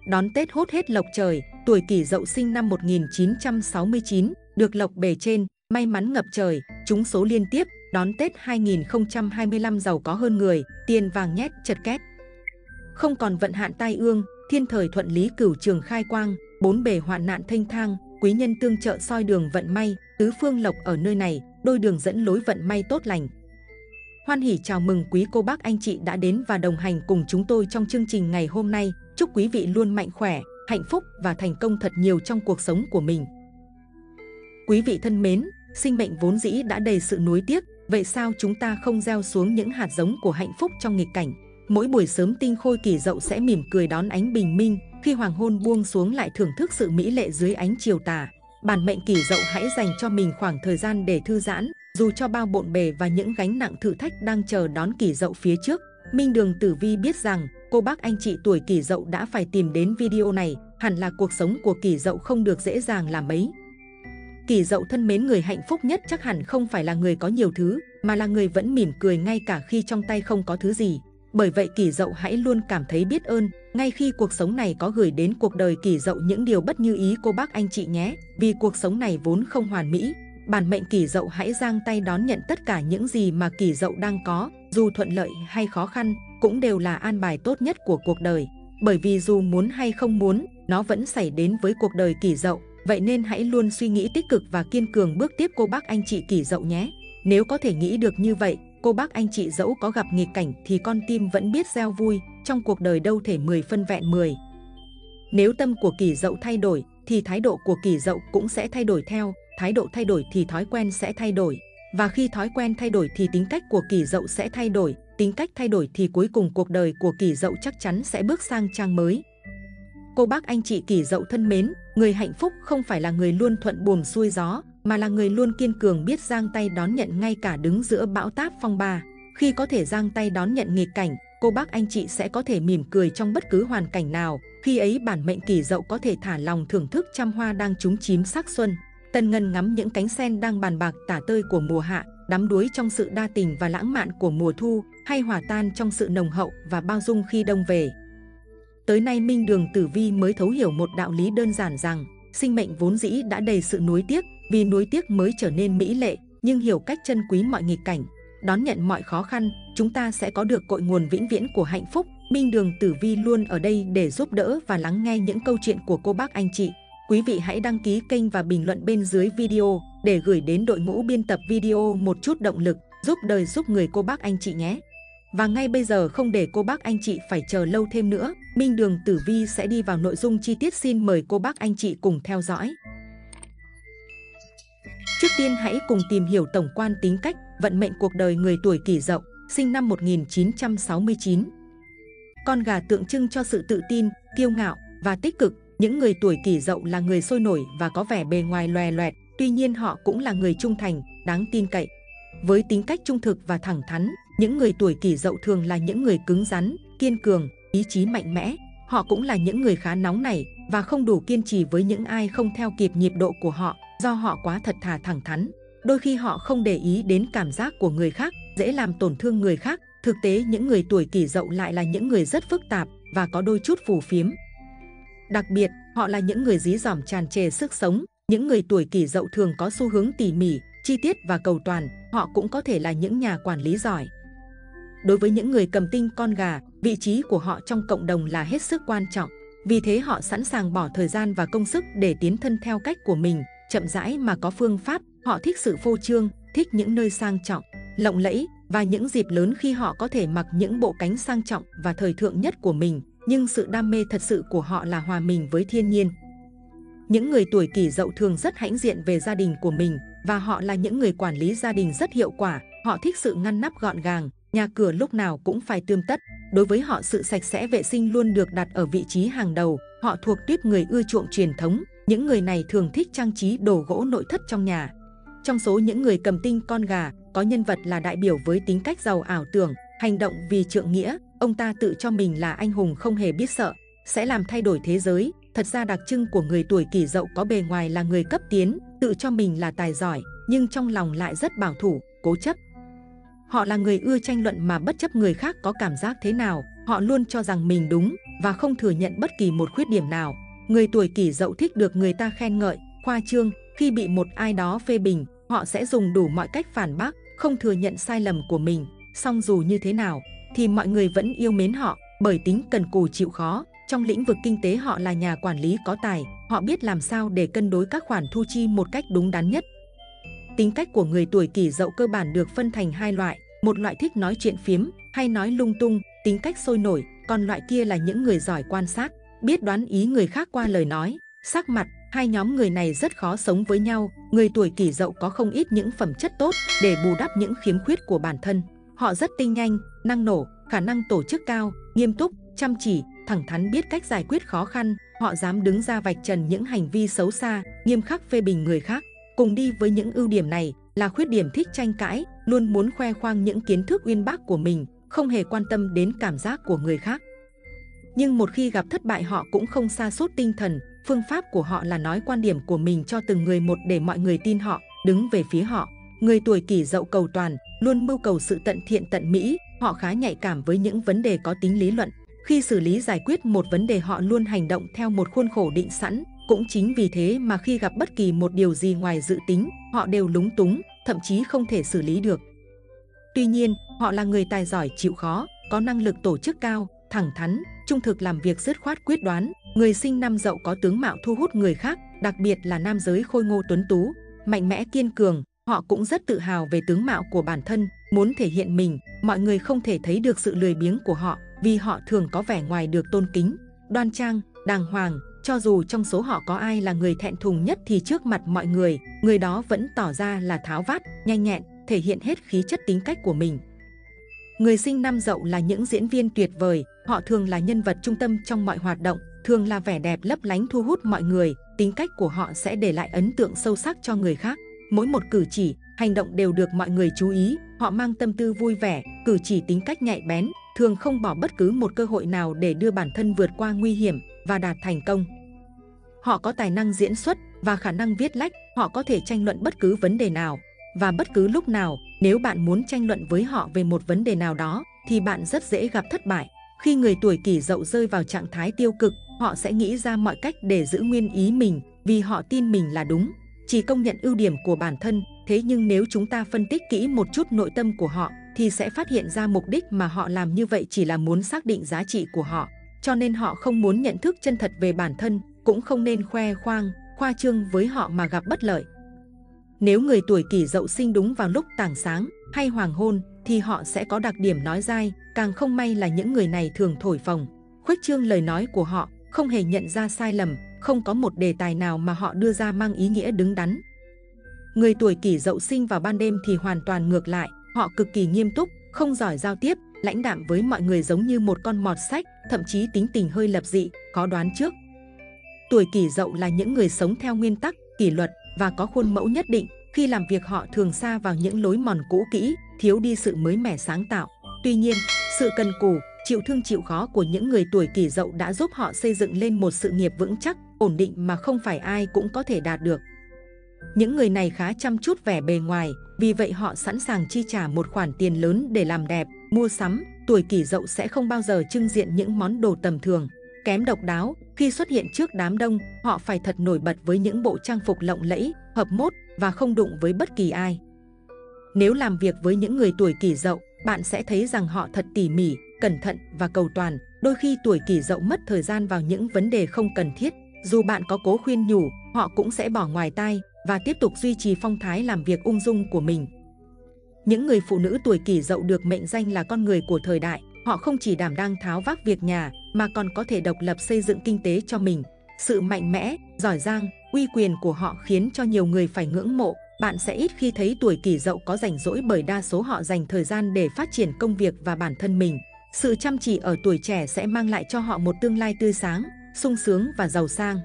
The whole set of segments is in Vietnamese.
đón Tết hốt hết lộc trời, tuổi Kỷ Dậu sinh năm 1969, được lộc bề trên, may mắn ngập trời, trúng số liên tiếp, đón Tết 2025 giàu có hơn người, tiền vàng nhét chật két. Không còn vận hạn tai ương, thiên thời thuận lý cửu trường khai quang, bốn bề hoạn nạn thênh thang, quý nhân tương trợ soi đường vận may, tứ phương lộc ở nơi này, đôi đường dẫn lối vận may tốt lành. Hoan hỉ chào mừng quý cô bác anh chị đã đến và đồng hành cùng chúng tôi trong chương trình ngày hôm nay. Chúc quý vị luôn mạnh khỏe, hạnh phúc và thành công thật nhiều trong cuộc sống của mình. Quý vị thân mến, sinh mệnh vốn dĩ đã đầy sự nuối tiếc, vậy sao chúng ta không gieo xuống những hạt giống của hạnh phúc trong nghịch cảnh? Mỗi buổi sớm tinh khôi Kỷ Dậu sẽ mỉm cười đón ánh bình minh, khi hoàng hôn buông xuống lại thưởng thức sự mỹ lệ dưới ánh chiều tà. Bản mệnh Kỷ Dậu hãy dành cho mình khoảng thời gian để thư giãn, dù cho bao bộn bề và những gánh nặng thử thách đang chờ đón Kỷ Dậu phía trước. Minh Đường Tử Vi biết rằng cô bác anh chị tuổi Kỷ Dậu đã phải tìm đến video này, hẳn là cuộc sống của Kỷ Dậu không được dễ dàng là mấy. Kỷ Dậu thân mến, người hạnh phúc nhất chắc hẳn không phải là người có nhiều thứ, mà là người vẫn mỉm cười ngay cả khi trong tay không có thứ gì. Bởi vậy Kỷ Dậu hãy luôn cảm thấy biết ơn, ngay khi cuộc sống này có gửi đến cuộc đời Kỷ Dậu những điều bất như ý cô bác anh chị nhé, vì cuộc sống này vốn không hoàn mỹ. Bản mệnh Kỷ Dậu hãy giang tay đón nhận tất cả những gì mà Kỷ Dậu đang có, dù thuận lợi hay khó khăn, cũng đều là an bài tốt nhất của cuộc đời. Bởi vì dù muốn hay không muốn, nó vẫn xảy đến với cuộc đời Kỷ Dậu. Vậy nên hãy luôn suy nghĩ tích cực và kiên cường bước tiếp cô bác anh chị Kỷ Dậu nhé. Nếu có thể nghĩ được như vậy, cô bác anh chị dẫu có gặp nghịch cảnh thì con tim vẫn biết gieo vui, trong cuộc đời đâu thể 10 phân vẹn 10. Nếu tâm của Kỷ Dậu thay đổi, thì thái độ của Kỷ Dậu cũng sẽ thay đổi theo, thái độ thay đổi thì thói quen sẽ thay đổi. Và khi thói quen thay đổi thì tính cách của Kỷ Dậu sẽ thay đổi, tính cách thay đổi thì cuối cùng cuộc đời của Kỷ Dậu chắc chắn sẽ bước sang trang mới. Cô bác anh chị Kỷ Dậu thân mến, người hạnh phúc không phải là người luôn thuận buồm xuôi gió, mà là người luôn kiên cường biết giang tay đón nhận ngay cả đứng giữa bão táp phong ba. Khi có thể giang tay đón nhận nghịch cảnh, cô bác anh chị sẽ có thể mỉm cười trong bất cứ hoàn cảnh nào. Khi ấy bản mệnh Kỷ Dậu có thể thả lòng thưởng thức trăm hoa đang chúm chím sắc xuân, tần ngân ngắm những cánh sen đang bàn bạc tả tơi của mùa hạ, đắm đuối trong sự đa tình và lãng mạn của mùa thu, hay hòa tan trong sự nồng hậu và bao dung khi đông về. Tới nay Minh Đường Tử Vi mới thấu hiểu một đạo lý đơn giản rằng sinh mệnh vốn dĩ đã đầy sự nuối tiếc, vì nuối tiếc mới trở nên mỹ lệ, nhưng hiểu cách trân quý mọi nghịch cảnh, đón nhận mọi khó khăn, chúng ta sẽ có được cội nguồn vĩnh viễn của hạnh phúc. Minh Đường Tử Vi luôn ở đây để giúp đỡ và lắng nghe những câu chuyện của cô bác anh chị. Quý vị hãy đăng ký kênh và bình luận bên dưới video để gửi đến đội ngũ biên tập video một chút động lực, giúp đời giúp người cô bác anh chị nhé. Và ngay bây giờ không để cô bác anh chị phải chờ lâu thêm nữa, Minh Đường Tử Vi sẽ đi vào nội dung chi tiết, xin mời cô bác anh chị cùng theo dõi. Trước tiên hãy cùng tìm hiểu tổng quan tính cách, vận mệnh cuộc đời người tuổi Kỷ Dậu, sinh năm 1969. Con gà tượng trưng cho sự tự tin, kiêu ngạo và tích cực. Những người tuổi Kỷ Dậu là người sôi nổi và có vẻ bề ngoài loè loẹt, tuy nhiên họ cũng là người trung thành, đáng tin cậy. Với tính cách trung thực và thẳng thắn, những người tuổi Kỷ Dậu thường là những người cứng rắn, kiên cường, ý chí mạnh mẽ. Họ cũng là những người khá nóng nảy và không đủ kiên trì với những ai không theo kịp nhịp độ của họ, do họ quá thật thà thẳng thắn. Đôi khi họ không để ý đến cảm giác của người khác, dễ làm tổn thương người khác. Thực tế những người tuổi Kỷ Dậu lại là những người rất phức tạp và có đôi chút phù phiếm. Đặc biệt, họ là những người dí dỏm tràn trề sức sống. Những người tuổi Kỷ Dậu thường có xu hướng tỉ mỉ, chi tiết và cầu toàn. Họ cũng có thể là những nhà quản lý giỏi. Đối với những người cầm tinh con gà, vị trí của họ trong cộng đồng là hết sức quan trọng. Vì thế họ sẵn sàng bỏ thời gian và công sức để tiến thân theo cách của mình, chậm rãi mà có phương pháp. Họ thích sự phô trương, thích những nơi sang trọng, lộng lẫy và những dịp lớn khi họ có thể mặc những bộ cánh sang trọng và thời thượng nhất của mình. Nhưng sự đam mê thật sự của họ là hòa mình với thiên nhiên. Những người tuổi Kỷ Dậu thường rất hãnh diện về gia đình của mình và họ là những người quản lý gia đình rất hiệu quả. Họ thích sự ngăn nắp gọn gàng, nhà cửa lúc nào cũng phải tươm tất. Đối với họ sự sạch sẽ vệ sinh luôn được đặt ở vị trí hàng đầu. Họ thuộc tuýp người ưa chuộng truyền thống. Những người này thường thích trang trí đồ gỗ nội thất trong nhà. Trong số những người cầm tinh con gà, có nhân vật là đại biểu với tính cách giàu ảo tưởng, hành động vì trượng nghĩa. Ông ta tự cho mình là anh hùng không hề biết sợ, sẽ làm thay đổi thế giới. Thật ra đặc trưng của người tuổi Kỷ Dậu có bề ngoài là người cấp tiến, tự cho mình là tài giỏi, nhưng trong lòng lại rất bảo thủ, cố chấp. Họ là người ưa tranh luận mà bất chấp người khác có cảm giác thế nào, họ luôn cho rằng mình đúng, và không thừa nhận bất kỳ một khuyết điểm nào. Người tuổi Kỷ Dậu thích được người ta khen ngợi, khoa trương. Khi bị một ai đó phê bình, họ sẽ dùng đủ mọi cách phản bác, không thừa nhận sai lầm của mình. Song dù như thế nào, thì mọi người vẫn yêu mến họ bởi tính cần cù chịu khó. Trong lĩnh vực kinh tế họ là nhà quản lý có tài, họ biết làm sao để cân đối các khoản thu chi một cách đúng đắn nhất. Tính cách của người tuổi Kỷ Dậu cơ bản được phân thành hai loại, một loại thích nói chuyện phiếm hay nói lung tung, tính cách sôi nổi, còn loại kia là những người giỏi quan sát, biết đoán ý người khác qua lời nói, sắc mặt. Hai nhóm người này rất khó sống với nhau. Người tuổi Kỷ Dậu có không ít những phẩm chất tốt để bù đắp những khiếm khuyết của bản thân. Họ rất tinh nhanh, năng nổ, khả năng tổ chức cao, nghiêm túc, chăm chỉ, thẳng thắn, biết cách giải quyết khó khăn. Họ dám đứng ra vạch trần những hành vi xấu xa, nghiêm khắc phê bình người khác. Cùng đi với những ưu điểm này là khuyết điểm thích tranh cãi, luôn muốn khoe khoang những kiến thức uyên bác của mình, không hề quan tâm đến cảm giác của người khác. Nhưng một khi gặp thất bại họ cũng không sa sút tinh thần. Phương pháp của họ là nói quan điểm của mình cho từng người một để mọi người tin họ, đứng về phía họ. Người tuổi Kỷ Dậu cầu toàn, luôn mưu cầu sự tận thiện tận mỹ. Họ khá nhạy cảm với những vấn đề có tính lý luận. Khi xử lý giải quyết một vấn đề họ luôn hành động theo một khuôn khổ định sẵn. Cũng chính vì thế mà khi gặp bất kỳ một điều gì ngoài dự tính, họ đều lúng túng, thậm chí không thể xử lý được. Tuy nhiên, họ là người tài giỏi chịu khó, có năng lực tổ chức cao, thẳng thắn, trung thực, làm việc dứt khoát quyết đoán. Người sinh năm Dậu có tướng mạo thu hút người khác, đặc biệt là nam giới khôi ngô tuấn tú, mạnh mẽ kiên cường. Họ cũng rất tự hào về tướng mạo của bản thân, muốn thể hiện mình. Mọi người không thể thấy được sự lười biếng của họ, vì họ thường có vẻ ngoài được tôn kính, đoan trang, đàng hoàng. Cho dù trong số họ có ai là người thẹn thùng nhất thì trước mặt mọi người, người đó vẫn tỏ ra là tháo vát, nhanh nhẹn, thể hiện hết khí chất tính cách của mình. Người sinh năm Dậu là những diễn viên tuyệt vời, họ thường là nhân vật trung tâm trong mọi hoạt động, thường là vẻ đẹp lấp lánh thu hút mọi người. Tính cách của họ sẽ để lại ấn tượng sâu sắc cho người khác. Mỗi một cử chỉ, hành động đều được mọi người chú ý. Họ mang tâm tư vui vẻ, cử chỉ, tính cách nhạy bén, thường không bỏ bất cứ một cơ hội nào để đưa bản thân vượt qua nguy hiểm và đạt thành công. Họ có tài năng diễn xuất và khả năng viết lách, họ có thể tranh luận bất cứ vấn đề nào và bất cứ lúc nào. Nếu bạn muốn tranh luận với họ về một vấn đề nào đó thì bạn rất dễ gặp thất bại. Khi người tuổi Kỷ Dậu rơi vào trạng thái tiêu cực, họ sẽ nghĩ ra mọi cách để giữ nguyên ý mình vì họ tin mình là đúng, chỉ công nhận ưu điểm của bản thân. Thế nhưng nếu chúng ta phân tích kỹ một chút nội tâm của họ thì sẽ phát hiện ra mục đích mà họ làm như vậy chỉ là muốn xác định giá trị của họ. Cho nên họ không muốn nhận thức chân thật về bản thân, cũng không nên khoe khoang, khoa trương với họ mà gặp bất lợi. Nếu người tuổi Kỷ Dậu sinh đúng vào lúc tảng sáng hay hoàng hôn thì họ sẽ có đặc điểm nói dai. Càng không may là những người này thường thổi phồng, khuếch trương lời nói của họ, không hề nhận ra sai lầm, không có một đề tài nào mà họ đưa ra mang ý nghĩa đứng đắn. Người tuổi Kỷ Dậu sinh vào ban đêm thì hoàn toàn ngược lại, họ cực kỳ nghiêm túc, không giỏi giao tiếp, lãnh đạm với mọi người, giống như một con mọt sách, thậm chí tính tình hơi lập dị, khó đoán trước. Tuổi Kỷ Dậu là những người sống theo nguyên tắc, kỷ luật và có khuôn mẫu nhất định. Khi làm việc họ thường sa vào những lối mòn cũ kỹ, thiếu đi sự mới mẻ sáng tạo. Tuy nhiên, sự cần cù, chịu thương chịu khó của những người tuổi Kỷ Dậu đã giúp họ xây dựng lên một sự nghiệp vững chắc, ổn định mà không phải ai cũng có thể đạt được. Những người này khá chăm chút vẻ bề ngoài, vì vậy họ sẵn sàng chi trả một khoản tiền lớn để làm đẹp, mua sắm. Tuổi Kỷ Dậu sẽ không bao giờ trưng diện những món đồ tầm thường, kém độc đáo. Khi xuất hiện trước đám đông, họ phải thật nổi bật với những bộ trang phục lộng lẫy, hợp mốt và không đụng với bất kỳ ai. Nếu làm việc với những người tuổi Kỷ Dậu, bạn sẽ thấy rằng họ thật tỉ mỉ, cẩn thận và cầu toàn. Đôi khi tuổi Kỷ Dậu mất thời gian vào những vấn đề không cần thiết. Dù bạn có cố khuyên nhủ, họ cũng sẽ bỏ ngoài tai và tiếp tục duy trì phong thái làm việc ung dung của mình. Những người phụ nữ tuổi Kỷ Dậu được mệnh danh là con người của thời đại. Họ không chỉ đảm đang tháo vác việc nhà mà còn có thể độc lập xây dựng kinh tế cho mình. Sự mạnh mẽ, giỏi giang, uy quyền của họ khiến cho nhiều người phải ngưỡng mộ. Bạn sẽ ít khi thấy tuổi Kỷ Dậu có rảnh rỗi bởi đa số họ dành thời gian để phát triển công việc và bản thân mình. Sự chăm chỉ ở tuổi trẻ sẽ mang lại cho họ một tương lai tươi sáng, sung sướng và giàu sang.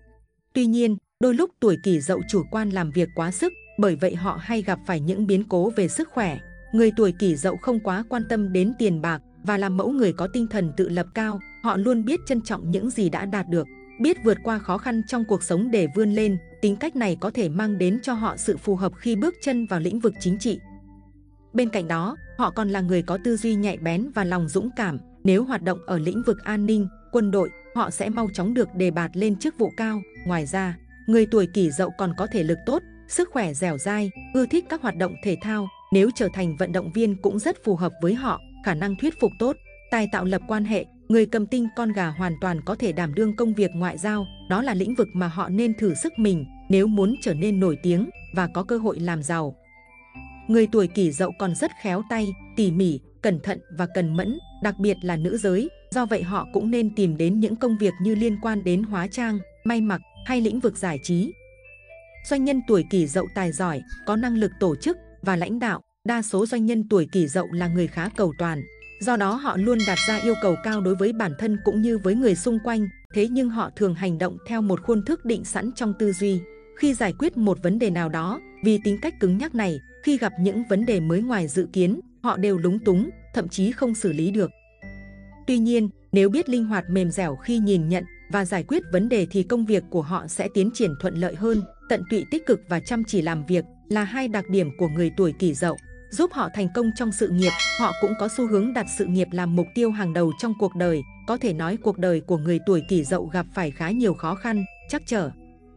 Tuy nhiên, đôi lúc tuổi Kỷ Dậu chủ quan làm việc quá sức, bởi vậy họ hay gặp phải những biến cố về sức khỏe. Người tuổi Kỷ Dậu không quá quan tâm đến tiền bạc và là mẫu người có tinh thần tự lập cao. Họ luôn biết trân trọng những gì đã đạt được, biết vượt qua khó khăn trong cuộc sống để vươn lên. Tính cách này có thể mang đến cho họ sự phù hợp khi bước chân vào lĩnh vực chính trị. Bên cạnh đó, họ còn là người có tư duy nhạy bén và lòng dũng cảm. Nếu hoạt động ở lĩnh vực an ninh, quân đội, họ sẽ mau chóng được đề bạt lên chức vụ cao. Ngoài ra, người tuổi Kỷ Dậu còn có thể lực tốt, sức khỏe dẻo dai, ưa thích các hoạt động thể thao. Nếu trở thành vận động viên cũng rất phù hợp với họ, khả năng thuyết phục tốt, tài tạo lập quan hệ. Người cầm tinh con gà hoàn toàn có thể đảm đương công việc ngoại giao, đó là lĩnh vực mà họ nên thử sức mình nếu muốn trở nên nổi tiếng và có cơ hội làm giàu. Người tuổi Kỷ Dậu còn rất khéo tay, tỉ mỉ, cẩn thận và cần mẫn, đặc biệt là nữ giới, do vậy họ cũng nên tìm đến những công việc như liên quan đến hóa trang, may mặc hay lĩnh vực giải trí. Doanh nhân tuổi Kỷ Dậu tài giỏi, có năng lực tổ chức và lãnh đạo. Đa số doanh nhân tuổi Kỷ Dậu là người khá cầu toàn, do đó họ luôn đặt ra yêu cầu cao đối với bản thân cũng như với người xung quanh. Thế nhưng họ thường hành động theo một khuôn thức định sẵn trong tư duy. Khi giải quyết một vấn đề nào đó, vì tính cách cứng nhắc này, khi gặp những vấn đề mới ngoài dự kiến, họ đều lúng túng, thậm chí không xử lý được. Tuy nhiên, nếu biết linh hoạt mềm dẻo khi nhìn nhận và giải quyết vấn đề thì công việc của họ sẽ tiến triển thuận lợi hơn. Tận tụy tích cực và chăm chỉ làm việc là hai đặc điểm của người tuổi Kỷ Dậu, giúp họ thành công trong sự nghiệp. Họ cũng có xu hướng đặt sự nghiệp làm mục tiêu hàng đầu trong cuộc đời. Có thể nói cuộc đời của người tuổi Kỷ Dậu gặp phải khá nhiều khó khăn, trắc trở.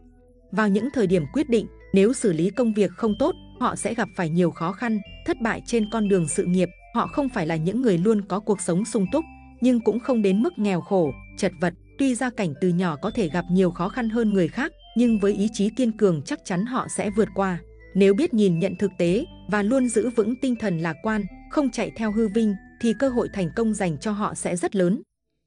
Vào những thời điểm quyết định, nếu xử lý công việc không tốt, họ sẽ gặp phải nhiều khó khăn, thất bại trên con đường sự nghiệp. Họ không phải là những người luôn có cuộc sống sung túc, nhưng cũng không đến mức nghèo khổ, chật vật. Tuy gia cảnh từ nhỏ có thể gặp nhiều khó khăn hơn người khác, nhưng với ý chí kiên cường chắc chắn họ sẽ vượt qua. Nếu biết nhìn nhận thực tế và luôn giữ vững tinh thần lạc quan, không chạy theo hư vinh, thì cơ hội thành công dành cho họ sẽ rất lớn.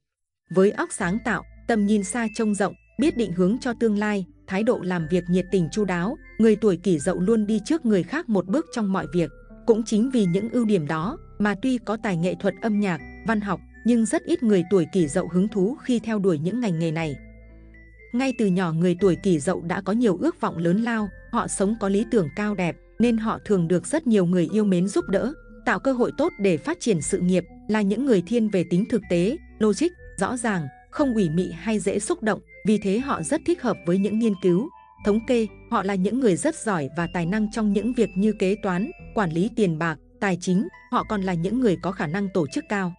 Với óc sáng tạo, tầm nhìn xa trông rộng, biết định hướng cho tương lai, thái độ làm việc nhiệt tình chu đáo, người tuổi Kỷ Dậu luôn đi trước người khác một bước trong mọi việc. Cũng chính vì những ưu điểm đó mà tuy có tài nghệ thuật âm nhạc, văn học, nhưng rất ít người tuổi Kỷ Dậu hứng thú khi theo đuổi những ngành nghề này. Ngay từ nhỏ người tuổi Kỷ Dậu đã có nhiều ước vọng lớn lao, họ sống có lý tưởng cao đẹp nên họ thường được rất nhiều người yêu mến giúp đỡ, tạo cơ hội tốt để phát triển sự nghiệp. Là những người thiên về tính thực tế, logic, rõ ràng, không ủy mị hay dễ xúc động, vì thế họ rất thích hợp với những nghiên cứu, thống kê. Họ là những người rất giỏi và tài năng trong những việc như kế toán, quản lý tiền bạc, tài chính. Họ còn là những người có khả năng tổ chức cao.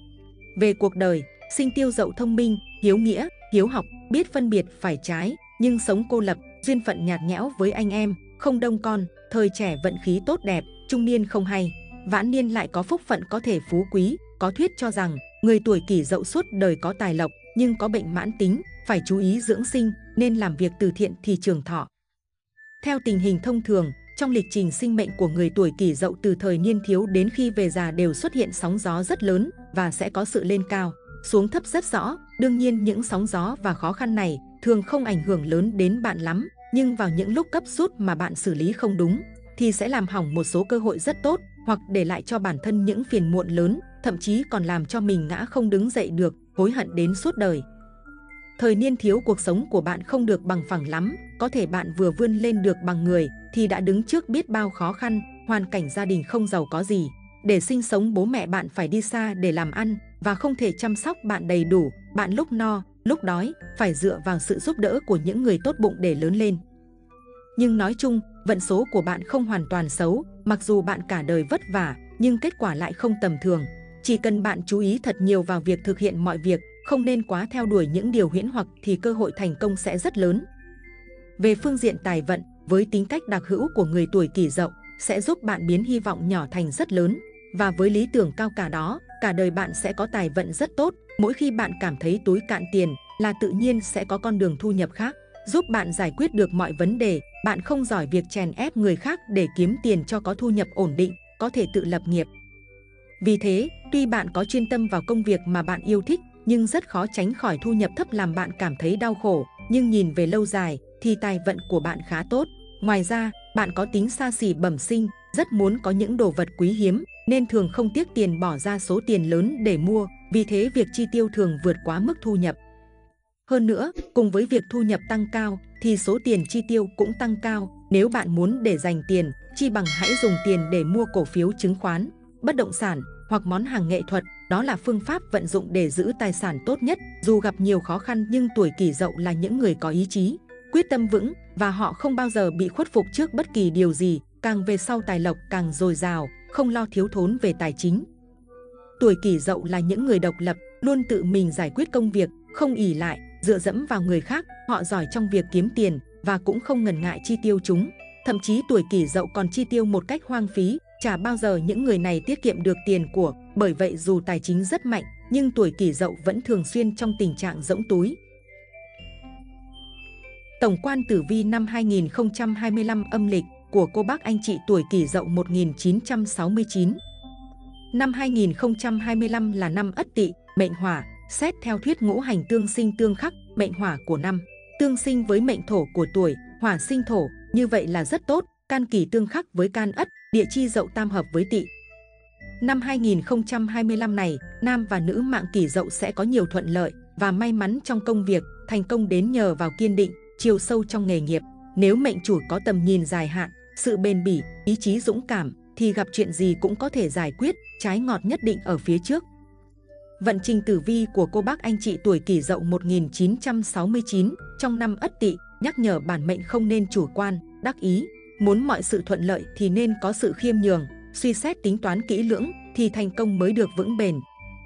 Về cuộc đời, sinh Tiêu Dậu thông minh, hiếu nghĩa, hiếu học, biết phân biệt phải trái, nhưng sống cô lập, duyên phận nhạt nhẽo với anh em, không đông con. Thời trẻ vận khí tốt đẹp, trung niên không hay, vãn niên lại có phúc phận có thể phú quý. Có thuyết cho rằng người tuổi Kỷ Dậu suốt đời có tài lộc nhưng có bệnh mãn tính, phải chú ý dưỡng sinh, nên làm việc từ thiện thì trường thọ. Theo tình hình thông thường, trong lịch trình sinh mệnh của người tuổi Kỷ Dậu từ thời niên thiếu đến khi về già đều xuất hiện sóng gió rất lớn và sẽ có sự lên cao, xuống thấp rất rõ. Đương nhiên những sóng gió và khó khăn này thường không ảnh hưởng lớn đến bạn lắm, nhưng vào những lúc cấp rút mà bạn xử lý không đúng thì sẽ làm hỏng một số cơ hội rất tốt, hoặc để lại cho bản thân những phiền muộn lớn, thậm chí còn làm cho mình ngã không đứng dậy được, hối hận đến suốt đời. Thời niên thiếu cuộc sống của bạn không được bằng phẳng lắm, có thể bạn vừa vươn lên được bằng người thì đã đứng trước biết bao khó khăn, hoàn cảnh gia đình không giàu có gì. Để sinh sống bố mẹ bạn phải đi xa để làm ăn và không thể chăm sóc bạn đầy đủ, bạn lúc no, lúc đói, phải dựa vào sự giúp đỡ của những người tốt bụng để lớn lên. Nhưng nói chung, vận số của bạn không hoàn toàn xấu, mặc dù bạn cả đời vất vả, nhưng kết quả lại không tầm thường. Chỉ cần bạn chú ý thật nhiều vào việc thực hiện mọi việc, không nên quá theo đuổi những điều huyễn hoặc thì cơ hội thành công sẽ rất lớn. Về phương diện tài vận, với tính cách đặc hữu của người tuổi Kỷ Dậu, sẽ giúp bạn biến hy vọng nhỏ thành rất lớn. Và với lý tưởng cao cả đó, cả đời bạn sẽ có tài vận rất tốt. Mỗi khi bạn cảm thấy túi cạn tiền là tự nhiên sẽ có con đường thu nhập khác, giúp bạn giải quyết được mọi vấn đề. Bạn không giỏi việc chèn ép người khác để kiếm tiền cho có thu nhập ổn định, có thể tự lập nghiệp. Vì thế, tuy bạn có chuyên tâm vào công việc mà bạn yêu thích, nhưng rất khó tránh khỏi thu nhập thấp làm bạn cảm thấy đau khổ. Nhưng nhìn về lâu dài thì tài vận của bạn khá tốt. Ngoài ra, bạn có tính xa xỉ bẩm sinh, rất muốn có những đồ vật quý hiếm, nên thường không tiếc tiền bỏ ra số tiền lớn để mua. Vì thế việc chi tiêu thường vượt quá mức thu nhập. Hơn nữa, cùng với việc thu nhập tăng cao thì số tiền chi tiêu cũng tăng cao. Nếu bạn muốn để dành tiền, chi bằng hãy dùng tiền để mua cổ phiếu chứng khoán, bất động sản hoặc món hàng nghệ thuật. Đó là phương pháp vận dụng để giữ tài sản tốt nhất. Dù gặp nhiều khó khăn nhưng tuổi Kỷ Dậu là những người có ý chí, quyết tâm vững và họ không bao giờ bị khuất phục trước bất kỳ điều gì. Càng về sau tài lộc càng dồi dào, không lo thiếu thốn về tài chính. Tuổi Kỷ Dậu là những người độc lập, luôn tự mình giải quyết công việc, không ỷ lại, dựa dẫm vào người khác, họ giỏi trong việc kiếm tiền và cũng không ngần ngại chi tiêu chúng. Thậm chí tuổi Kỷ Dậu còn chi tiêu một cách hoang phí, chả bao giờ những người này tiết kiệm được tiền của. Bởi vậy dù tài chính rất mạnh, nhưng tuổi Kỷ Dậu vẫn thường xuyên trong tình trạng rỗng túi. Tổng quan tử vi năm 2025 âm lịch của cô bác anh chị tuổi Kỷ Dậu 1969. Năm 2025 là năm Ất Tỵ, mệnh hỏa. Xét theo thuyết ngũ hành tương sinh tương khắc, mệnh hỏa của năm tương sinh với mệnh thổ của tuổi, hỏa sinh thổ, như vậy là rất tốt. Can Kỷ tương khắc với can Ất, địa chi Dậu tam hợp với Tỵ. Năm 2025 này, nam và nữ mạng Kỷ Dậu sẽ có nhiều thuận lợi và may mắn trong công việc, thành công đến nhờ vào kiên định, chiều sâu trong nghề nghiệp. Nếu mệnh chủ có tầm nhìn dài hạn, sự bền bỉ, ý chí dũng cảm, thì gặp chuyện gì cũng có thể giải quyết, trái ngọt nhất định ở phía trước. Vận trình tử vi của cô bác anh chị tuổi Kỷ Dậu 1969 trong năm Ất Tỵ nhắc nhở bản mệnh không nên chủ quan, đắc ý. Muốn mọi sự thuận lợi thì nên có sự khiêm nhường, suy xét tính toán kỹ lưỡng thì thành công mới được vững bền.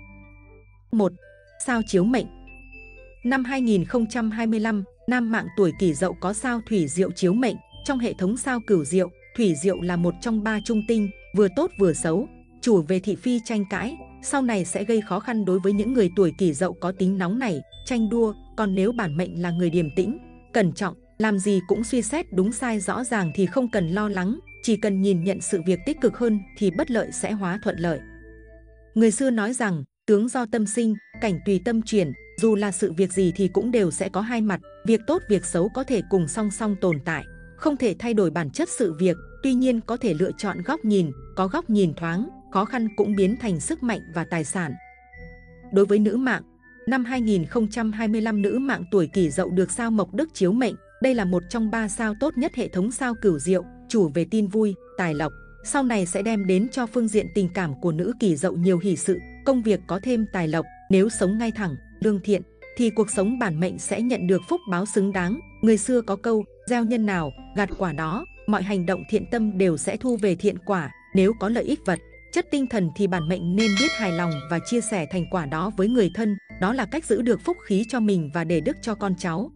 1. Sao chiếu mệnh. Năm 2025, nam mạng tuổi Kỷ Dậu có sao Thủy Diệu chiếu mệnh. Trong hệ thống sao Cửu Diệu, Thủy Diệu là một trong 3 trung tinh, vừa tốt vừa xấu, chủ về thị phi tranh cãi. Sau này sẽ gây khó khăn đối với những người tuổi Kỷ Dậu có tính nóng nảy, tranh đua. Còn nếu bản mệnh là người điềm tĩnh, cẩn trọng, làm gì cũng suy xét đúng sai rõ ràng thì không cần lo lắng, chỉ cần nhìn nhận sự việc tích cực hơn thì bất lợi sẽ hóa thuận lợi. Người xưa nói rằng, tướng do tâm sinh, cảnh tùy tâm chuyển, dù là sự việc gì thì cũng đều sẽ có hai mặt, việc tốt việc xấu có thể cùng song song tồn tại, không thể thay đổi bản chất sự việc, tuy nhiên có thể lựa chọn góc nhìn, có góc nhìn thoáng, khó khăn cũng biến thành sức mạnh và tài sản. Đối với nữ mạng, năm 2025 nữ mạng tuổi Kỷ Dậu được sao Mộc Đức chiếu mệnh. Đây là một trong 3 sao tốt nhất hệ thống sao Cửu Diệu, chủ về tin vui, tài lộc. Sau này sẽ đem đến cho phương diện tình cảm của nữ Kỷ Dậu nhiều hỷ sự, công việc có thêm tài lộc. Nếu sống ngay thẳng, lương thiện, thì cuộc sống bản mệnh sẽ nhận được phúc báo xứng đáng. Người xưa có câu, gieo nhân nào, gặt quả đó. Mọi hành động thiện tâm đều sẽ thu về thiện quả. Nếu có lợi ích vật chất tinh thần thì bản mệnh nên biết hài lòng và chia sẻ thành quả đó với người thân. Đó là cách giữ được phúc khí cho mình và để đức cho con cháu.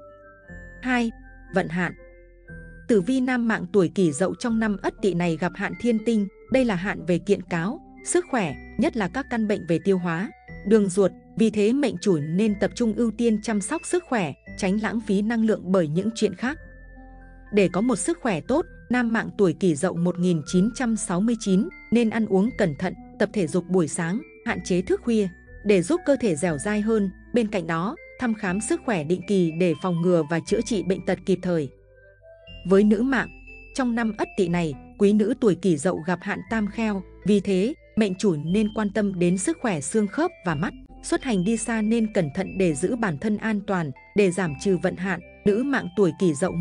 2. Vận hạn. Tử vi nam mạng tuổi Kỷ Dậu trong năm Ất Tỵ này gặp hạn thiên tinh. Đây là hạn về kiện cáo, sức khỏe, nhất là các căn bệnh về tiêu hóa, đường ruột. Vì thế mệnh chủ nên tập trung ưu tiên chăm sóc sức khỏe, tránh lãng phí năng lượng bởi những chuyện khác. Để có một sức khỏe tốt, nam mạng tuổi Kỷ Dậu 1969 nên ăn uống cẩn thận, tập thể dục buổi sáng, hạn chế thức khuya để giúp cơ thể dẻo dai hơn. Bên cạnh đó, thăm khám sức khỏe định kỳ để phòng ngừa và chữa trị bệnh tật kịp thời. Với nữ mạng, trong năm Ất Tỵ này, quý nữ tuổi Kỷ Dậu gặp hạn tam kheo, vì thế mệnh chủ nên quan tâm đến sức khỏe xương khớp và mắt. Xuất hành đi xa nên cẩn thận để giữ bản thân an toàn. Để giảm trừ vận hạn, nữ mạng tuổi Kỷ Dậu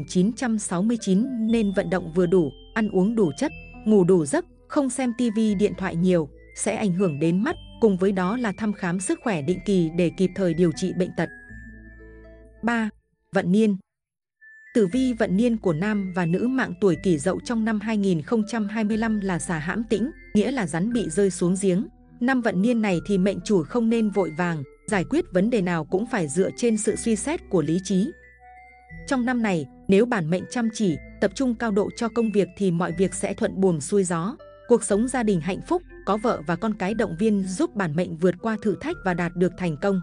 1969 nên vận động vừa đủ, ăn uống đủ chất, ngủ đủ giấc, không xem tivi điện thoại nhiều, sẽ ảnh hưởng đến mắt. Cùng với đó là thăm khám sức khỏe định kỳ để kịp thời điều trị bệnh tật. 3. Vận niên. Tử vi vận niên của nam và nữ mạng tuổi Kỷ Dậu trong năm 2025 là xà hãm tĩnh, nghĩa là rắn bị rơi xuống giếng. Năm vận niên này thì mệnh chủ không nên vội vàng, giải quyết vấn đề nào cũng phải dựa trên sự suy xét của lý trí. Trong năm này, nếu bản mệnh chăm chỉ, tập trung cao độ cho công việc thì mọi việc sẽ thuận buồm xuôi gió. Cuộc sống gia đình hạnh phúc, có vợ và con cái động viên giúp bản mệnh vượt qua thử thách và đạt được thành công.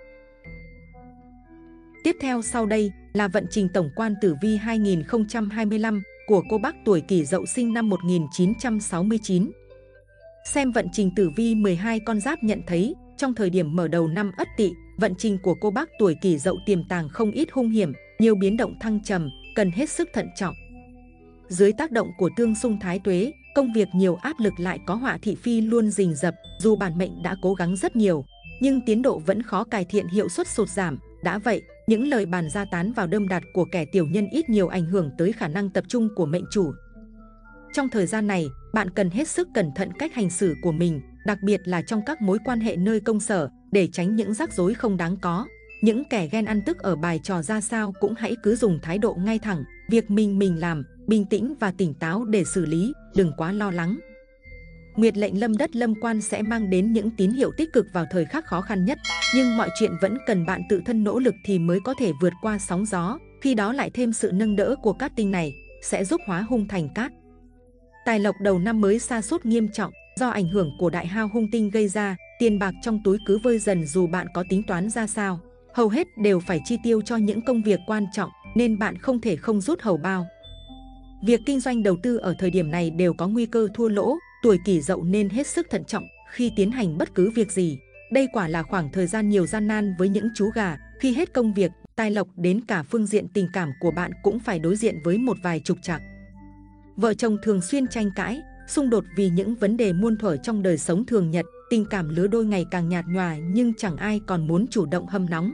Tiếp theo sau đây là vận trình tổng quan tử vi 2025 của cô bác tuổi Kỷ Dậu sinh năm 1969. Xem vận trình tử vi 12 con giáp nhận thấy, trong thời điểm mở đầu năm Ất Tỵ, vận trình của cô bác tuổi Kỷ Dậu tiềm tàng không ít hung hiểm, nhiều biến động thăng trầm, cần hết sức thận trọng. Dưới tác động của tương xung thái tuế, công việc nhiều áp lực lại có họa thị phi luôn rình rập. Dù bản mệnh đã cố gắng rất nhiều, nhưng tiến độ vẫn khó cải thiện, hiệu suất sụt giảm. Đã vậy, những lời bàn ra tán vào đâm đặt của kẻ tiểu nhân ít nhiều ảnh hưởng tới khả năng tập trung của mệnh chủ. Trong thời gian này, bạn cần hết sức cẩn thận cách hành xử của mình, đặc biệt là trong các mối quan hệ nơi công sở, để tránh những rắc rối không đáng có. Những kẻ ghen ăn tức ở bài trò ra sao cũng hãy cứ dùng thái độ ngay thẳng, việc mình làm, bình tĩnh và tỉnh táo để xử lý, đừng quá lo lắng. Nguyệt lệnh lâm đất lâm quan sẽ mang đến những tín hiệu tích cực vào thời khắc khó khăn nhất, nhưng mọi chuyện vẫn cần bạn tự thân nỗ lực thì mới có thể vượt qua sóng gió, khi đó lại thêm sự nâng đỡ của cát tinh này, sẽ giúp hóa hung thành cát. Tài lộc đầu năm mới sa sút nghiêm trọng, do ảnh hưởng của đại hao hung tinh gây ra, tiền bạc trong túi cứ vơi dần dù bạn có tính toán ra sao. Hầu hết đều phải chi tiêu cho những công việc quan trọng, nên bạn không thể không rút hầu bao. Việc kinh doanh đầu tư ở thời điểm này đều có nguy cơ thua lỗ, tuổi Kỷ Dậu nên hết sức thận trọng khi tiến hành bất cứ việc gì. Đây quả là khoảng thời gian nhiều gian nan với những chú gà, khi hết công việc, tài lộc đến cả phương diện tình cảm của bạn cũng phải đối diện với một vài trục trặc. Vợ chồng thường xuyên tranh cãi, xung đột vì những vấn đề muôn thuở trong đời sống thường nhật, tình cảm lứa đôi ngày càng nhạt nhòa nhưng chẳng ai còn muốn chủ động hâm nóng.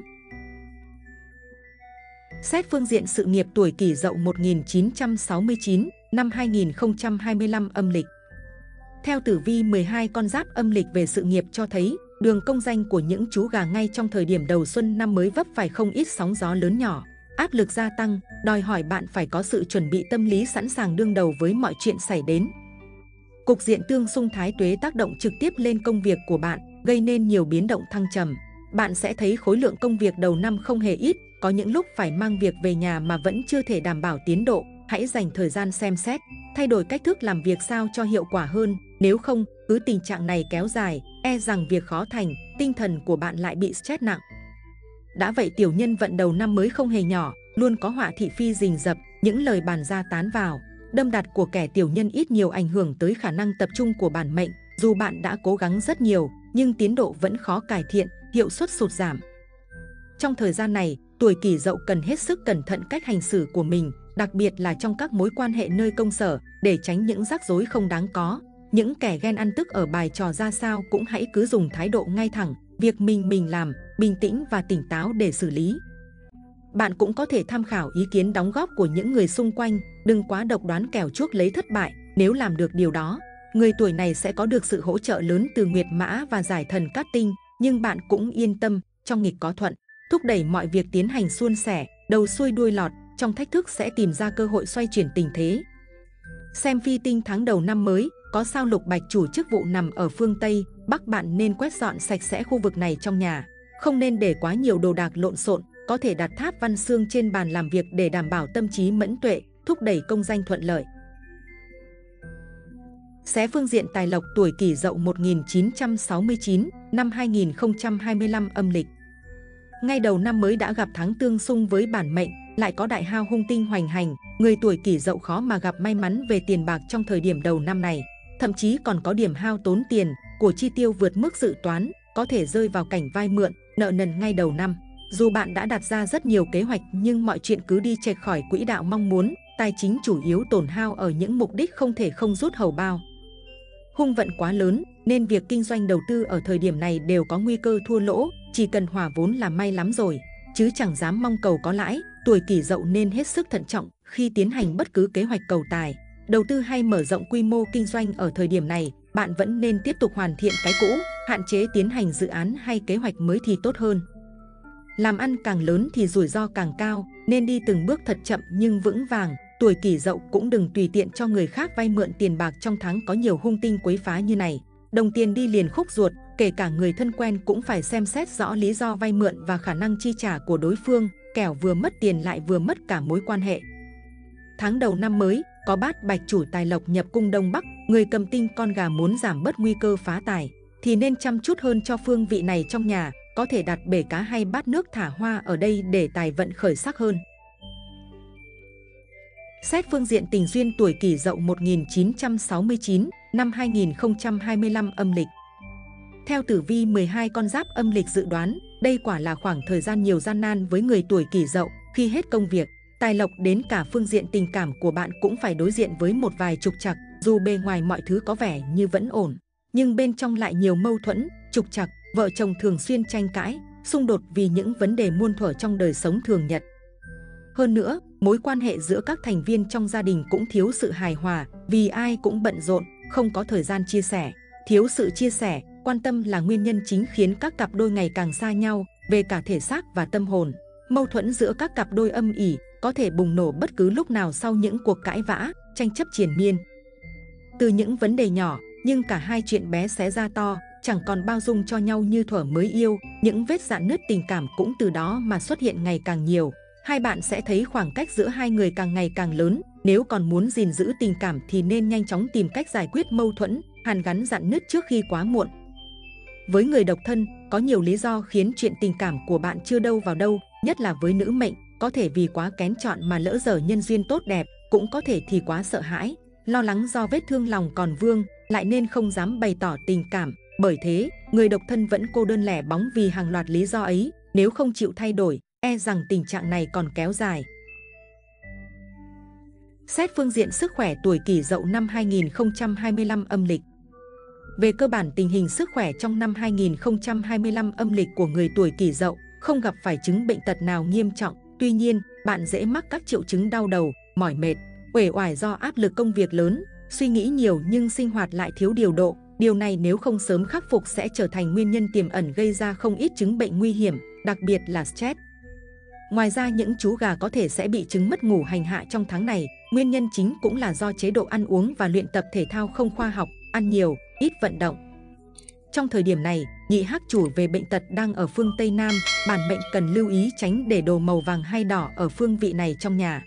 Xét phương diện sự nghiệp, tuổi Kỷ Dậu 1969, năm 2025 âm lịch. Theo tử vi 12 con giáp âm lịch về sự nghiệp cho thấy, đường công danh của những chú gà ngay trong thời điểm đầu xuân năm mới vấp phải không ít sóng gió lớn nhỏ. Áp lực gia tăng, đòi hỏi bạn phải có sự chuẩn bị tâm lý sẵn sàng đương đầu với mọi chuyện xảy đến. Cục diện tương xung thái tuế tác động trực tiếp lên công việc của bạn, gây nên nhiều biến động thăng trầm. Bạn sẽ thấy khối lượng công việc đầu năm không hề ít, có những lúc phải mang việc về nhà mà vẫn chưa thể đảm bảo tiến độ. Hãy dành thời gian xem xét, thay đổi cách thức làm việc sao cho hiệu quả hơn. Nếu không, cứ tình trạng này kéo dài, e rằng việc khó thành, tinh thần của bạn lại bị stress nặng. Đã vậy tiểu nhân vận đầu năm mới không hề nhỏ, luôn có họa thị phi rình rập, những lời bàn ra tán vào, đâm đặt của kẻ tiểu nhân ít nhiều ảnh hưởng tới khả năng tập trung của bản mệnh. Dù bạn đã cố gắng rất nhiều, nhưng tiến độ vẫn khó cải thiện, hiệu suất sụt giảm. Trong thời gian này, tuổi Kỷ Dậu cần hết sức cẩn thận cách hành xử của mình, đặc biệt là trong các mối quan hệ nơi công sở, để tránh những rắc rối không đáng có. Những kẻ ghen ăn tức ở bài trò ra sao cũng hãy cứ dùng thái độ ngay thẳng, việc mình làm, bình tĩnh và tỉnh táo để xử lý. Bạn cũng có thể tham khảo ý kiến đóng góp của những người xung quanh, đừng quá độc đoán kẻo chuốc lấy thất bại. Nếu làm được điều đó, người tuổi này sẽ có được sự hỗ trợ lớn từ Nguyệt Mã và giải thần Cát Tinh, nhưng bạn cũng yên tâm, trong nghịch có thuận, thúc đẩy mọi việc tiến hành suôn sẻ, đầu xuôi đuôi lọt, trong thách thức sẽ tìm ra cơ hội xoay chuyển tình thế. Xem phi tinh tháng đầu năm mới, có sao Lục Bạch chủ chức vụ nằm ở phương Tây, Bắc, bạn nên quét dọn sạch sẽ khu vực này trong nhà, không nên để quá nhiều đồ đạc lộn xộn, có thể đặt tháp văn xương trên bàn làm việc để đảm bảo tâm trí mẫn tuệ, thúc đẩy công danh thuận lợi. Xé phương diện tài lộc, tuổi Kỷ Dậu 1969, năm 2025 âm lịch. Ngay đầu năm mới đã gặp tháng tương xung với bản mệnh, lại có đại hao hung tinh hoành hành, người tuổi Kỷ Dậu khó mà gặp may mắn về tiền bạc trong thời điểm đầu năm này. Thậm chí còn có điểm hao tốn tiền, của chi tiêu vượt mức dự toán, có thể rơi vào cảnh vay mượn, nợ nần ngay đầu năm. Dù bạn đã đặt ra rất nhiều kế hoạch nhưng mọi chuyện cứ đi chệch khỏi quỹ đạo mong muốn, tài chính chủ yếu tổn hao ở những mục đích không thể không rút hầu bao. Hung vận quá lớn nên việc kinh doanh đầu tư ở thời điểm này đều có nguy cơ thua lỗ, chỉ cần hòa vốn là may lắm rồi, chứ chẳng dám mong cầu có lãi. Tuổi Kỷ Dậu nên hết sức thận trọng khi tiến hành bất cứ kế hoạch cầu tài, đầu tư hay mở rộng quy mô kinh doanh. Ở thời điểm này, bạn vẫn nên tiếp tục hoàn thiện cái cũ, hạn chế tiến hành dự án hay kế hoạch mới thì tốt hơn. Làm ăn càng lớn thì rủi ro càng cao, nên đi từng bước thật chậm nhưng vững vàng. Tuổi Kỷ Dậu cũng đừng tùy tiện cho người khác vay mượn tiền bạc trong tháng có nhiều hung tinh quấy phá như này. Đồng tiền đi liền khúc ruột, kể cả người thân quen cũng phải xem xét rõ lý do vay mượn và khả năng chi trả của đối phương, kẻo vừa mất tiền lại vừa mất cả mối quan hệ. Tháng đầu năm mới, có bát bạch chủ tài lộc nhập cung Đông Bắc, người cầm tinh con gà muốn giảm bớt nguy cơ phá tài, thì nên chăm chút hơn cho phương vị này trong nhà, có thể đặt bể cá hay bát nước thả hoa ở đây để tài vận khởi sắc hơn. Xét phương diện tình duyên, tuổi Kỷ Dậu 1969, năm 2025 âm lịch. Theo tử vi 12 con giáp âm lịch dự đoán, đây quả là khoảng thời gian nhiều gian nan với người tuổi Kỷ Dậu, khi hết công việc, tài lộc đến cả phương diện tình cảm của bạn cũng phải đối diện với một vài trục trặc. Dù bề ngoài mọi thứ có vẻ như vẫn ổn, nhưng bên trong lại nhiều mâu thuẫn, trục trặc, vợ chồng thường xuyên tranh cãi, xung đột vì những vấn đề muôn thuở trong đời sống thường nhật. Hơn nữa, mối quan hệ giữa các thành viên trong gia đình cũng thiếu sự hài hòa, vì ai cũng bận rộn, không có thời gian chia sẻ. Thiếu sự chia sẻ, quan tâm là nguyên nhân chính khiến các cặp đôi ngày càng xa nhau, về cả thể xác và tâm hồn. Mâu thuẫn giữa các cặp đôi âm ỉ, có thể bùng nổ bất cứ lúc nào sau những cuộc cãi vã, tranh chấp triền miên. Từ những vấn đề nhỏ, nhưng cả hai chuyện bé xé ra to, chẳng còn bao dung cho nhau như thuở mới yêu. Những vết rạn nứt tình cảm cũng từ đó mà xuất hiện ngày càng nhiều. Hai bạn sẽ thấy khoảng cách giữa hai người càng ngày càng lớn. Nếu còn muốn gìn giữ tình cảm thì nên nhanh chóng tìm cách giải quyết mâu thuẫn, hàn gắn rạn nứt trước khi quá muộn. Với người độc thân, có nhiều lý do khiến chuyện tình cảm của bạn chưa đâu vào đâu, nhất là với nữ mệnh, có thể vì quá kén chọn mà lỡ dở nhân duyên tốt đẹp, cũng có thể thì quá sợ hãi, lo lắng do vết thương lòng còn vương, lại nên không dám bày tỏ tình cảm. Bởi thế, người độc thân vẫn cô đơn lẻ bóng vì hàng loạt lý do ấy, nếu không chịu thay đổi, e rằng tình trạng này còn kéo dài. Xét phương diện sức khỏe tuổi Kỷ Dậu năm 2025 âm lịch. Về cơ bản, tình hình sức khỏe trong năm 2025 âm lịch của người tuổi Kỷ Dậu không gặp phải chứng bệnh tật nào nghiêm trọng. Tuy nhiên, bạn dễ mắc các triệu chứng đau đầu, mỏi mệt, uể oải do áp lực công việc lớn, suy nghĩ nhiều nhưng sinh hoạt lại thiếu điều độ. Điều này nếu không sớm khắc phục sẽ trở thành nguyên nhân tiềm ẩn gây ra không ít chứng bệnh nguy hiểm, đặc biệt là stress. Ngoài ra, những chú gà có thể sẽ bị chứng mất ngủ hành hạ trong tháng này. Nguyên nhân chính cũng là do chế độ ăn uống và luyện tập thể thao không khoa học, ăn nhiều, ít vận động. Trong thời điểm này, nhị hắc chủ về bệnh tật đang ở phương Tây Nam, bản mệnh cần lưu ý tránh để đồ màu vàng hay đỏ ở phương vị này trong nhà.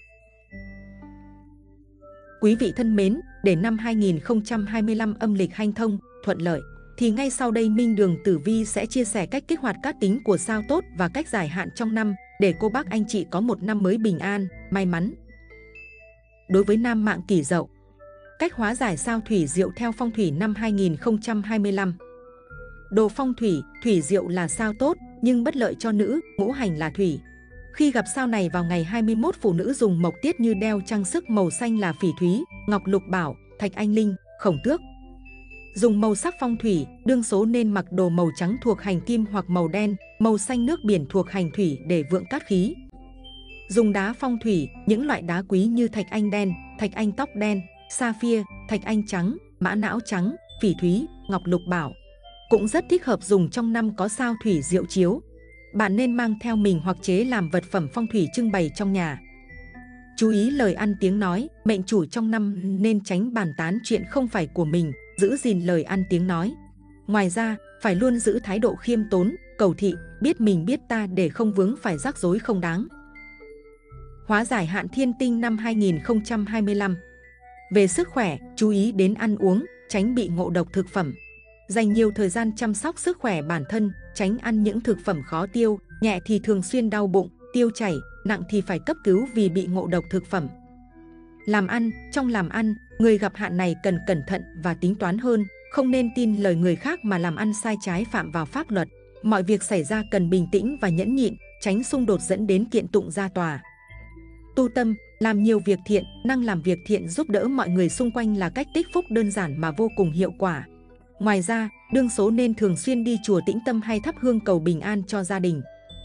Quý vị thân mến, để năm 2025 âm lịch hanh thông, thuận lợi, thì ngay sau đây Minh Đường Tử Vi sẽ chia sẻ cách kích hoạt các tính của sao tốt và cách giải hạn trong năm, để cô bác anh chị có một năm mới bình an, may mắn. Đối với nam mạng Kỷ Dậu, cách hóa giải sao thủy diệu theo phong thủy năm 2025. Đồ phong thủy, thủy diệu là sao tốt, nhưng bất lợi cho nữ, ngũ hành là thủy. Khi gặp sao này vào ngày 21, phụ nữ dùng mộc tiết như đeo trang sức màu xanh là phỉ thúy, ngọc lục bảo, thạch anh linh, khổng tước. Dùng màu sắc phong thủy, đương số nên mặc đồ màu trắng thuộc hành kim hoặc màu đen, màu xanh nước biển thuộc hành thủy để vượng cát khí. Dùng đá phong thủy, những loại đá quý như thạch anh đen, thạch anh tóc đen, sapphire, thạch anh trắng, mã não trắng, phỉ thúy, ngọc lục bảo. Cũng rất thích hợp dùng trong năm có sao thủy diệu chiếu. Bạn nên mang theo mình hoặc chế làm vật phẩm phong thủy trưng bày trong nhà. Chú ý lời ăn tiếng nói, mệnh chủ trong năm nên tránh bàn tán chuyện không phải của mình, giữ gìn lời ăn tiếng nói. Ngoài ra, phải luôn giữ thái độ khiêm tốn, cầu thị, biết mình biết ta để không vướng phải rắc rối không đáng. Hóa giải hạn thiên tinh năm 2025. Về sức khỏe, chú ý đến ăn uống, tránh bị ngộ độc thực phẩm. Dành nhiều thời gian chăm sóc sức khỏe bản thân, tránh ăn những thực phẩm khó tiêu, nhẹ thì thường xuyên đau bụng, tiêu chảy, nặng thì phải cấp cứu vì bị ngộ độc thực phẩm. Làm ăn, trong làm ăn, người gặp hạn này cần cẩn thận và tính toán hơn, không nên tin lời người khác mà làm ăn sai trái phạm vào pháp luật. Mọi việc xảy ra cần bình tĩnh và nhẫn nhịn, tránh xung đột dẫn đến kiện tụng ra tòa. Tu tâm, làm nhiều việc thiện, năng làm việc thiện giúp đỡ mọi người xung quanh là cách tích phúc đơn giản mà vô cùng hiệu quả. Ngoài ra, đương số nên thường xuyên đi chùa tĩnh tâm hay thắp hương cầu bình an cho gia đình.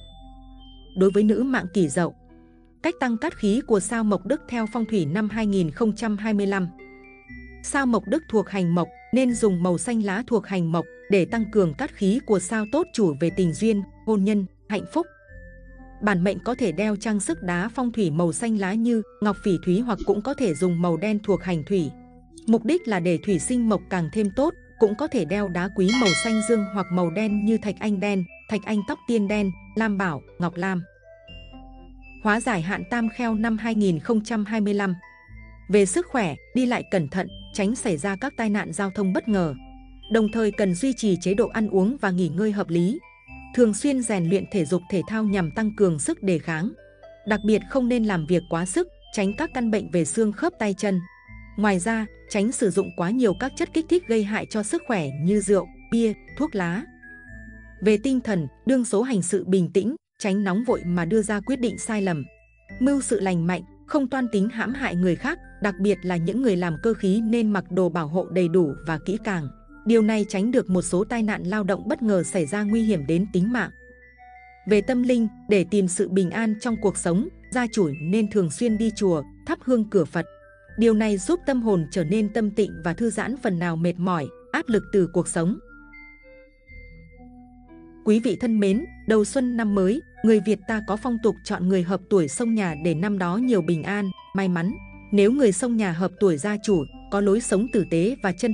Đối với nữ mạng Kỷ Dậu, cách tăng cát khí của sao Mộc Đức theo phong thủy năm 2025. Sao Mộc Đức thuộc hành mộc nên dùng màu xanh lá thuộc hành mộc để tăng cường cát khí của sao tốt chủ về tình duyên, hôn nhân, hạnh phúc. Bản mệnh có thể đeo trang sức đá phong thủy màu xanh lá như ngọc phỉ thúy hoặc cũng có thể dùng màu đen thuộc hành thủy. Mục đích là để thủy sinh mộc càng thêm tốt, cũng có thể đeo đá quý màu xanh dương hoặc màu đen như thạch anh đen, thạch anh tóc tiên đen, lam bảo, ngọc lam. Hóa giải hạn tam kheo năm 2025. Về sức khỏe, đi lại cẩn thận, tránh xảy ra các tai nạn giao thông bất ngờ. Đồng thời cần duy trì chế độ ăn uống và nghỉ ngơi hợp lý. Thường xuyên rèn luyện thể dục thể thao nhằm tăng cường sức đề kháng. Đặc biệt không nên làm việc quá sức, tránh các căn bệnh về xương khớp tay chân. Ngoài ra, tránh sử dụng quá nhiều các chất kích thích gây hại cho sức khỏe như rượu, bia, thuốc lá. Về tinh thần, đương số hành sự bình tĩnh, tránh nóng vội mà đưa ra quyết định sai lầm. Mưu sự lành mạnh, không toan tính hãm hại người khác, đặc biệt là những người làm cơ khí nên mặc đồ bảo hộ đầy đủ và kỹ càng. Điều này tránh được một số tai nạn lao động bất ngờ xảy ra nguy hiểm đến tính mạng. Về tâm linh, để tìm sự bình an trong cuộc sống, gia chủ nên thường xuyên đi chùa, thắp hương cửa Phật. Điều này giúp tâm hồn trở nên tâm tịnh và thư giãn phần nào mệt mỏi, áp lực từ cuộc sống. Quý vị thân mến, đầu xuân năm mới, người Việt ta có phong tục chọn người hợp tuổi xông nhà để năm đó nhiều bình an, may mắn. Nếu người xông nhà hợp tuổi gia chủ, có lối sống tử tế và chân thành,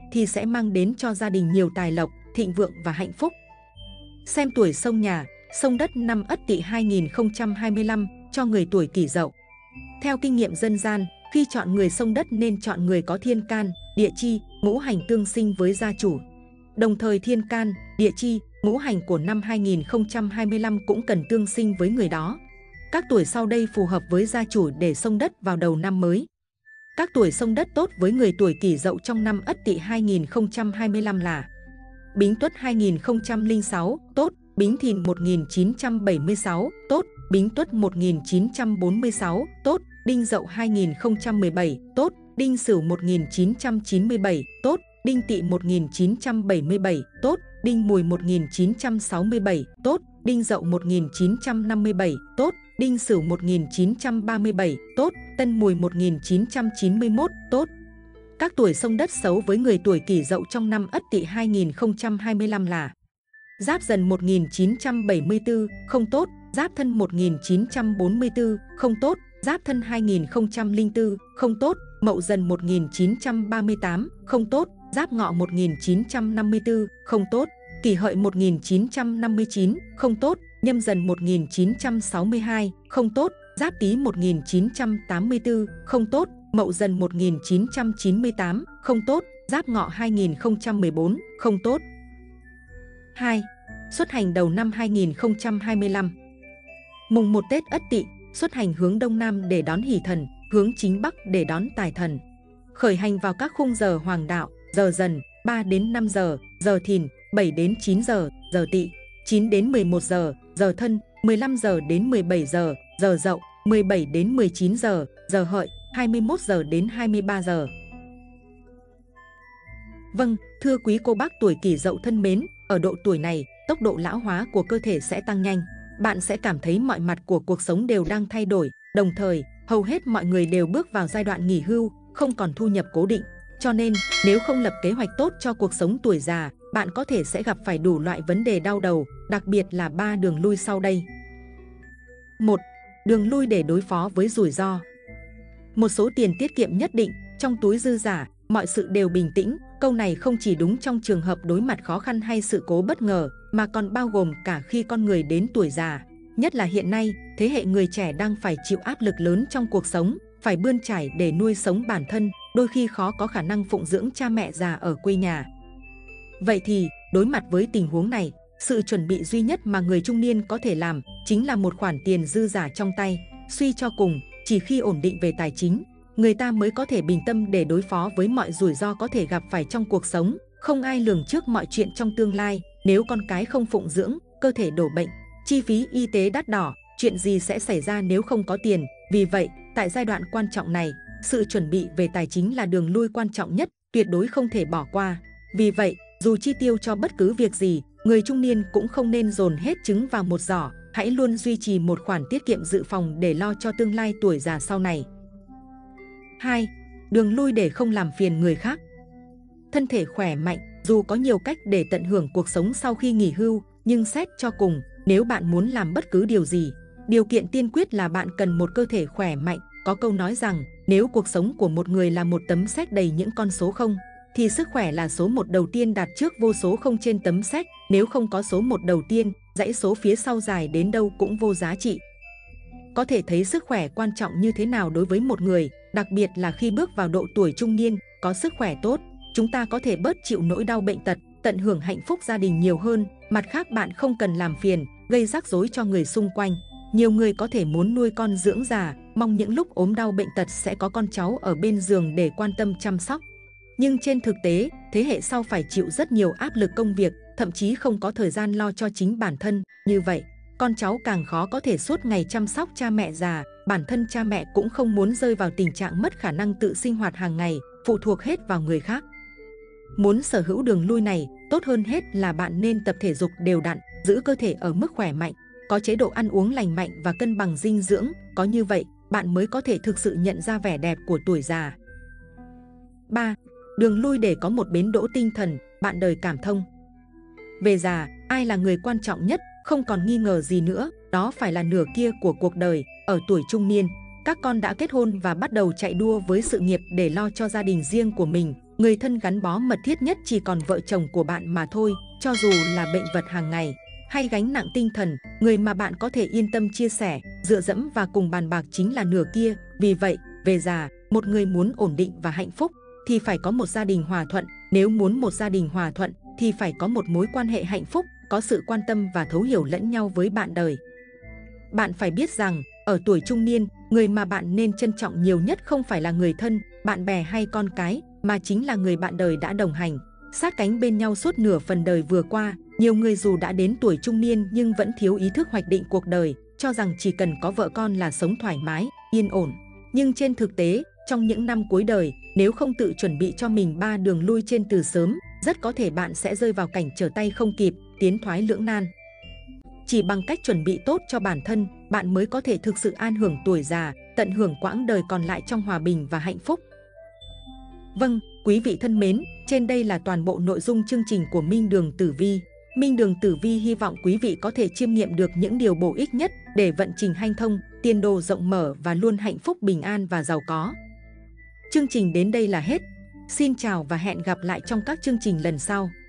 thì sẽ mang đến cho gia đình nhiều tài lộc, thịnh vượng và hạnh phúc. Xem tuổi xông nhà, xông đất năm Ất Tỵ 2025 cho người tuổi Kỷ Dậu. Theo kinh nghiệm dân gian, khi chọn người xông đất nên chọn người có thiên can, địa chi, ngũ hành tương sinh với gia chủ. Đồng thời thiên can, địa chi, ngũ hành của năm 2025 cũng cần tương sinh với người đó. Các tuổi sau đây phù hợp với gia chủ để xông đất vào đầu năm mới. Các tuổi xông đất tốt với người tuổi Kỷ Dậu trong năm Ất Tỵ 2025 là Bính Tuất 2006, tốt, Bính Thìn 1976, tốt, Bính Tuất 1946, tốt, Đinh Dậu 2017, tốt, Đinh Sửu 1997, tốt, Đinh Tỵ 1977, tốt, Đinh Mùi 1967, tốt, Đinh Dậu 1957, tốt, Đinh Sửu 1937, tốt, Tân Mùi 1991, tốt. Các tuổi xông đất xấu với người tuổi Kỷ Dậu trong năm Ất Tỵ 2025 là Giáp Dần 1974, không tốt, Giáp Thân 1944, không tốt, Giáp Thân 2004, không tốt, Mậu Dần 1938, không tốt, Giáp Ngọ 1954, không tốt, Kỷ Hợi 1959, không tốt, Nhâm Dần 1962, không tốt, Giáp Tý 1984, không tốt, Mậu Dần 1998, không tốt, Giáp Ngọ 2014, không tốt. 2. Xuất hành đầu năm 2025. Mùng 1 Tết Ất Tỵ, xuất hành hướng Đông Nam để đón Hỷ Thần, hướng Chính Bắc để đón Tài Thần. Khởi hành vào các khung giờ Hoàng đạo, giờ Dần, 3 đến 5 giờ, giờ Thìn, 7 đến 9 giờ, giờ Tỵ, 9 đến 11 giờ, giờ Thân, 15 giờ đến 17 giờ, giờ Dậu, 17 đến 19 giờ, giờ Hợi, 21 giờ đến 23 giờ. Vâng, thưa quý cô bác tuổi Kỷ Dậu thân mến, ở độ tuổi này, tốc độ lão hóa của cơ thể sẽ tăng nhanh. Bạn sẽ cảm thấy mọi mặt của cuộc sống đều đang thay đổi. Đồng thời, hầu hết mọi người đều bước vào giai đoạn nghỉ hưu, không còn thu nhập cố định. Cho nên, nếu không lập kế hoạch tốt cho cuộc sống tuổi già, bạn có thể sẽ gặp phải đủ loại vấn đề đau đầu, đặc biệt là 3 đường lui sau đây. 1. Đường lui để đối phó với rủi ro. Một số tiền tiết kiệm nhất định, trong túi dư giả, mọi sự đều bình tĩnh. Câu này không chỉ đúng trong trường hợp đối mặt khó khăn hay sự cố bất ngờ, mà còn bao gồm cả khi con người đến tuổi già. Nhất là hiện nay, thế hệ người trẻ đang phải chịu áp lực lớn trong cuộc sống, phải bươn chải để nuôi sống bản thân, đôi khi khó có khả năng phụng dưỡng cha mẹ già ở quê nhà. Vậy thì, đối mặt với tình huống này, sự chuẩn bị duy nhất mà người trung niên có thể làm chính là một khoản tiền dư giả trong tay. Suy cho cùng, chỉ khi ổn định về tài chính, người ta mới có thể bình tâm để đối phó với mọi rủi ro có thể gặp phải trong cuộc sống. Không ai lường trước mọi chuyện trong tương lai, nếu con cái không phụng dưỡng, cơ thể đổ bệnh, chi phí y tế đắt đỏ, chuyện gì sẽ xảy ra nếu không có tiền. Vì vậy, tại giai đoạn quan trọng này, sự chuẩn bị về tài chính là đường lui quan trọng nhất, tuyệt đối không thể bỏ qua. Vì vậy, dù chi tiêu cho bất cứ việc gì, người trung niên cũng không nên dồn hết trứng vào một giỏ, hãy luôn duy trì một khoản tiết kiệm dự phòng để lo cho tương lai tuổi già sau này. 2. Đường lui để không làm phiền người khác. Thân thể khỏe mạnh, dù có nhiều cách để tận hưởng cuộc sống sau khi nghỉ hưu, nhưng xét cho cùng, nếu bạn muốn làm bất cứ điều gì, điều kiện tiên quyết là bạn cần một cơ thể khỏe mạnh. Có câu nói rằng, nếu cuộc sống của một người là một tấm séc đầy những con số không, thì sức khỏe là số 1 đầu tiên đặt trước vô số không trên tấm séc. Nếu không có số 1 đầu tiên, dãy số phía sau dài đến đâu cũng vô giá trị. Có thể thấy sức khỏe quan trọng như thế nào đối với một người, đặc biệt là khi bước vào độ tuổi trung niên. Có sức khỏe tốt, chúng ta có thể bớt chịu nỗi đau bệnh tật, tận hưởng hạnh phúc gia đình nhiều hơn. Mặt khác, bạn không cần làm phiền, gây rắc rối cho người xung quanh. Nhiều người có thể muốn nuôi con dưỡng già, mong những lúc ốm đau bệnh tật sẽ có con cháu ở bên giường để quan tâm chăm sóc. Nhưng trên thực tế, thế hệ sau phải chịu rất nhiều áp lực công việc, thậm chí không có thời gian lo cho chính bản thân. Như vậy, con cháu càng khó có thể suốt ngày chăm sóc cha mẹ già. Bản thân cha mẹ cũng không muốn rơi vào tình trạng mất khả năng tự sinh hoạt hàng ngày, phụ thuộc hết vào người khác. Muốn sở hữu đường lui này, tốt hơn hết là bạn nên tập thể dục đều đặn, giữ cơ thể ở mức khỏe mạnh, có chế độ ăn uống lành mạnh và cân bằng dinh dưỡng. Có như vậy, bạn mới có thể thực sự nhận ra vẻ đẹp của tuổi già. 3. Đường lui để có một bến đỗ tinh thần, bạn đời cảm thông. Về già, ai là người quan trọng nhất? Không còn nghi ngờ gì nữa, đó phải là nửa kia của cuộc đời. Ở tuổi trung niên, Các con đã kết hôn và bắt đầu chạy đua với sự nghiệp để lo cho gia đình riêng của mình. Người thân gắn bó mật thiết nhất chỉ còn vợ chồng của bạn mà thôi, cho dù là bệnh vật hàng ngày hay gánh nặng tinh thần, người mà bạn có thể yên tâm chia sẻ, dựa dẫm và cùng bàn bạc chính là nửa kia. Vì vậy, về già, một người muốn ổn định và hạnh phúc thì phải có một gia đình hòa thuận. Nếu muốn một gia đình hòa thuận thì phải có một mối quan hệ hạnh phúc, có sự quan tâm và thấu hiểu lẫn nhau với bạn đời. Bạn phải biết rằng, ở tuổi trung niên, người mà bạn nên trân trọng nhiều nhất không phải là người thân, bạn bè hay con cái, mà chính là người bạn đời đã đồng hành, sát cánh bên nhau suốt nửa phần đời vừa qua. Nhiều người dù đã đến tuổi trung niên nhưng vẫn thiếu ý thức hoạch định cuộc đời, cho rằng chỉ cần có vợ con là sống thoải mái, yên ổn. Nhưng trên thực tế, trong những năm cuối đời, nếu không tự chuẩn bị cho mình 3 đường lui trên từ sớm, rất có thể bạn sẽ rơi vào cảnh trở tay không kịp, tiến thoái lưỡng nan. Chỉ bằng cách chuẩn bị tốt cho bản thân, bạn mới có thể thực sự an hưởng tuổi già, tận hưởng quãng đời còn lại trong hòa bình và hạnh phúc. Vâng, quý vị thân mến, trên đây là toàn bộ nội dung chương trình của Minh Đường Tử Vi. Minh Đường Tử Vi hy vọng quý vị có thể chiêm nghiệm được những điều bổ ích nhất để vận trình hanh thông, tiền đồ rộng mở và luôn hạnh phúc, bình an và giàu có. Chương trình đến đây là hết. Xin chào và hẹn gặp lại trong các chương trình lần sau.